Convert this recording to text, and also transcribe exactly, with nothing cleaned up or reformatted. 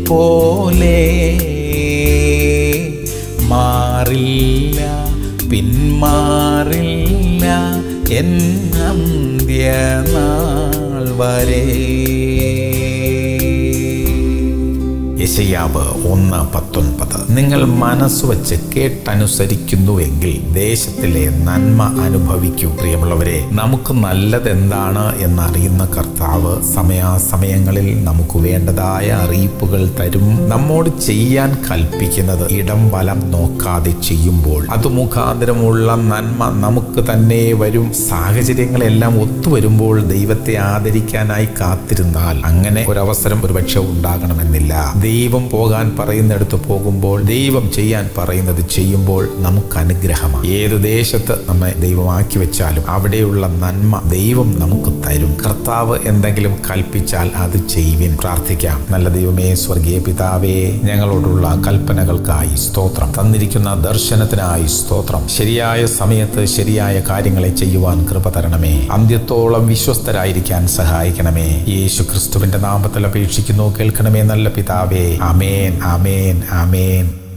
പോലെ മാറില്ല, പിന്മാറില്ല എൻ അന്ത്യനാൾ വരെ. യെശയ്യാവ് ഒന്ന് പത്തൊൻപത്. നിങ്ങൾ മനസ്സുവെച്ച് കേട്ടനുസരിക്കുന്നുവെങ്കിൽ ദേശത്തിലെ നന്മ അനുഭവിക്കൂ. പ്രിയമുള്ളവരെ, നമുക്ക് നല്ലതെന്താണ് എന്നറിയുന്ന കർത്താവ് സമയാസമയങ്ങളിൽ നമുക്ക് വേണ്ടതായ അറിയിപ്പുകൾ തരും. നമ്മോട് ചെയ്യാൻ കൽപ്പിക്കുന്നത് ഇടം വലം നോക്കാതെ ചെയ്യുമ്പോൾ അത് മുഖാന്തരമുള്ള നന്മ നമുക്ക് തന്നെ വരും. സാഹചര്യങ്ങളെല്ലാം ഒത്തുവരുമ്പോൾ ദൈവത്തെ ആദരിക്കാനായി കാത്തിരുന്നാൽ അങ്ങനെ ഒരവസരം ഒരുപക്ഷെ ഉണ്ടാകണമെന്നില്ല. ദൈവം പോകാൻ പറയുന്നിടത്ത് പോകുമ്പോൾ, ദൈവം ചെയ്യാൻ പറയുന്നത് ചെയ്യുമ്പോൾ നമുക്ക് അനുഗ്രഹമാണ്. ഏത് ദേശത്ത് നമ്മെ ദൈവമാക്കി വെച്ചാലും അവിടെയുള്ള നന്മ ദൈവം നമുക്ക് തരും. കർത്താവ് എന്തെങ്കിലും കൽപ്പിച്ചാൽ അത് ചെയ്യുവിൻ. പ്രാർത്ഥിക്കാം. നല്ല ദൈവമേ, സ്വർഗീയ പിതാവേ, ഞങ്ങളോടുള്ള കൽപ്പനകൾക്കായി സ്തോത്രം, തന്നിരിക്കുന്ന ദർശനത്തിനായി സ്തോത്രം. ശരിയായ സമയത്ത് ശരിയായ കാര്യങ്ങളെ ചെയ്യുവാൻ കൃപ തരണമേ. അന്ത്യത്തോളം വിശ്വസ്തരായിരിക്കാൻ സഹായിക്കണമേ. യേശു ക്രിസ്തുവിന്റെ നാമത്തിൽ അപേക്ഷിക്കുന്നു, കേൾക്കണമേ നല്ല പിതാവേ. ആമേൻ, ആമേൻ, ആമേൻ.